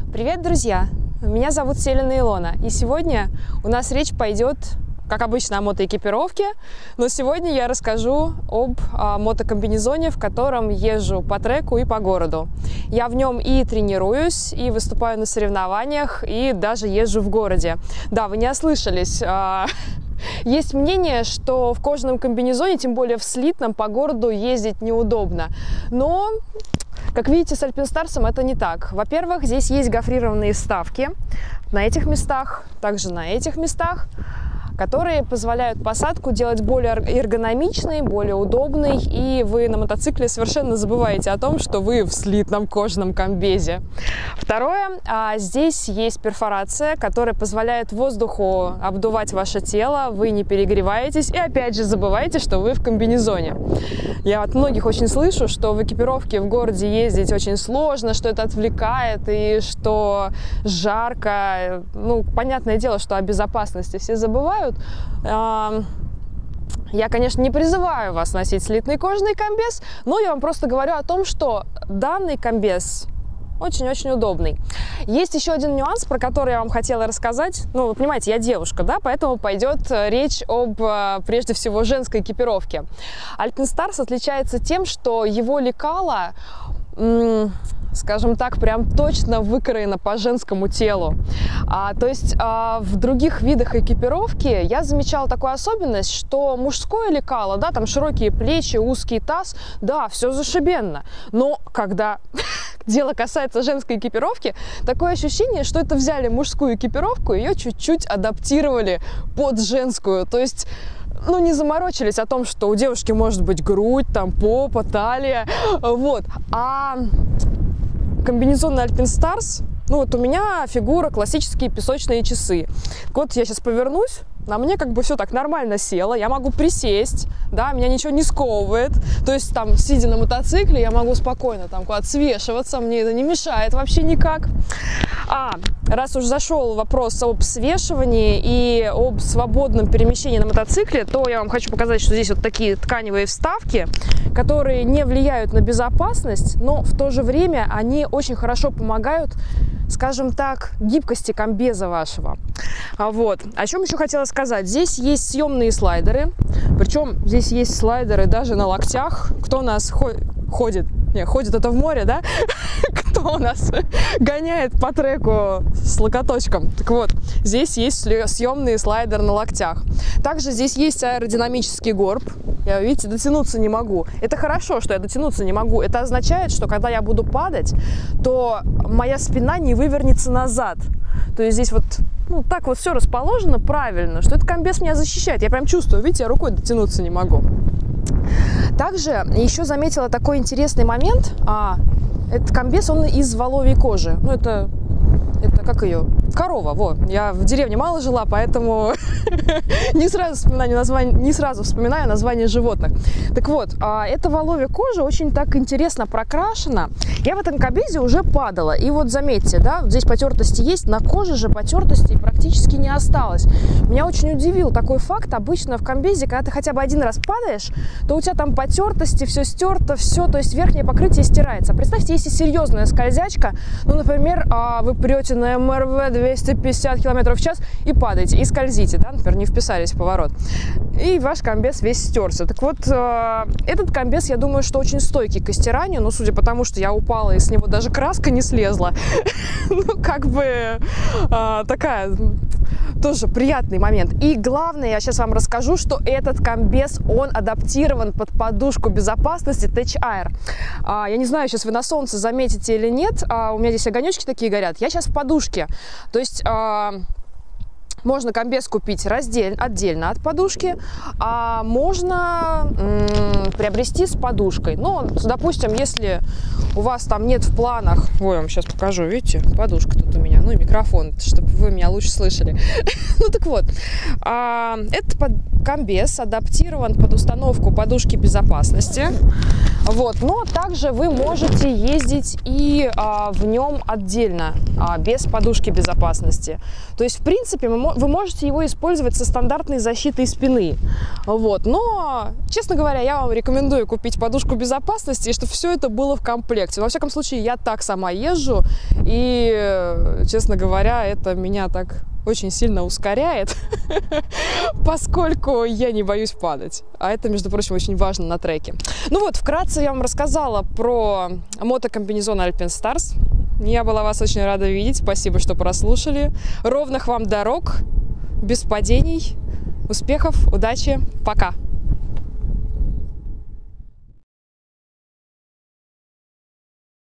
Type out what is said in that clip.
Привет, друзья! Меня зовут Селина Илона, и сегодня у нас речь пойдет, как обычно, о мотоэкипировке, но сегодня я расскажу об мотокомбинезоне, в котором езжу по треку и по городу. Я в нем и тренируюсь, и выступаю на соревнованиях, и даже езжу в городе. Да, вы не ослышались. Есть мнение, что в кожаном комбинезоне, тем более в слитном, по городу ездить неудобно. Но, как видите, с Альпинстарсом это не так. Во-первых, здесь есть гофрированные вставки на этих местах, также на этих местах, которые позволяют посадку делать более эргономичной, более удобной, и вы на мотоцикле совершенно забываете о том, что вы в слитном кожаном комбезе. Второе, здесь есть перфорация, которая позволяет воздуху обдувать ваше тело, вы не перегреваетесь и опять же забываете, что вы в комбинезоне. Я от многих очень слышу, что в экипировке в городе ездить очень сложно, что это отвлекает и что жарко. Ну, понятное дело, что о безопасности все забывают. Я, конечно, не призываю вас носить слитный кожаный комбез, но я вам просто говорю о том, что данный комбез очень-очень удобный. Есть еще один нюанс, про который я вам хотела рассказать. Ну, вы понимаете, я девушка, да, поэтому пойдет речь об, прежде всего, женской экипировке. Альпинстарс отличается тем, что его лекало, скажем так, прям точно выкроено по женскому телу. То есть в других видах экипировки я замечала такую особенность, что мужское лекало, да, там широкие плечи, узкий таз, да, все зашибенно. Но когда дело касается женской экипировки, такое ощущение, что это взяли мужскую экипировку, ее чуть-чуть адаптировали под женскую. То есть ну, не заморочились о том, что у девушки может быть грудь, там, попа, талия, вот. А комбинезон на Альпинстарс, ну вот у меня фигура классические песочные часы. Вот я сейчас повернусь, на мне как бы все так нормально село, я могу присесть, да, меня ничего не сковывает, то есть там, сидя на мотоцикле, я могу спокойно там куда-то свешиваться, мне это не мешает вообще никак. Раз уж зашел вопрос об свешивании и об свободном перемещении на мотоцикле, то я вам хочу показать, что здесь вот такие тканевые вставки, которые не влияют на безопасность, но в то же время они очень хорошо помогают, скажем так, гибкости комбеза вашего. Вот. О чем еще хотела сказать. Здесь есть съемные слайдеры, причем здесь есть слайдеры даже на локтях. Кто у нас ходит? Не, ходит это в море, да? Кто у нас гоняет по треку с локоточком? Так вот, здесь есть съемный слайдер на локтях. Также здесь есть аэродинамический горб. Я, видите, дотянуться не могу. Это хорошо, что я дотянуться не могу. Это означает, что когда я буду падать, то моя спина не вывернется назад. То есть здесь вот, ну, так вот все расположено правильно, что этот комбез меня защищает. Я прям чувствую, видите, я рукой дотянуться не могу. Также еще заметила такой интересный момент. Этот комбез, он из воловьей кожи. Ну, это как ее? Корова, вот. Я в деревне мало жила, поэтому не сразу вспоминаю название животных. Так вот, эта воловья кожа очень так интересно прокрашена. Я в этом комбезе уже падала. И вот заметьте, да, здесь потертости есть, на коже же потертостей практически не осталось. Меня очень удивил такой факт. Обычно в комбезе, когда ты хотя бы один раз падаешь, то у тебя там потертости, все стерто, все, то есть верхнее покрытие стирается. Представьте, если серьезная скользячка, ну, например, вы прете на МРВ 250 км в час и падаете, и скользите, да, например, не вписались в поворот, и ваш комбез весь стерся. Так вот, этот комбез, я думаю, что очень стойкий к стиранию, но судя по тому, что я упала, и с него даже краска не слезла, ну, как бы такая тоже приятный момент. И главное, я сейчас вам расскажу, что этот комбез, он адаптирован под подушку безопасности Tech Air. Я не знаю, сейчас вы на солнце заметите или нет, у меня здесь огонечки такие горят. Я сейчас в подушке, то есть можно комбез купить отдельно от подушки, а можно приобрести с подушкой. Но, допустим, если у вас там нет в планах... Ой, я вам сейчас покажу, видите, подушка тут у меня, ну и микрофон, чтобы вы меня лучше слышали. Ну так вот, этот комбез адаптирован под установку подушки безопасности. Вот. Но также вы можете ездить и в нем отдельно. без подушки безопасности. То есть, в принципе, вы можете его использовать со стандартной защитой спины. Вот. Но, честно говоря, я вам рекомендую купить подушку безопасности, и чтобы все это было в комплекте. Во всяком случае, я так сама езжу, и, честно говоря, это меня так очень сильно ускоряет, поскольку я не боюсь падать. А это, между прочим, очень важно на треке. Ну вот, вкратце я вам рассказала про мотокомбинезон Alpinestars. Я была вас очень рада видеть. Спасибо, что прослушали. Ровных вам дорог, без падений, успехов, удачи. Пока!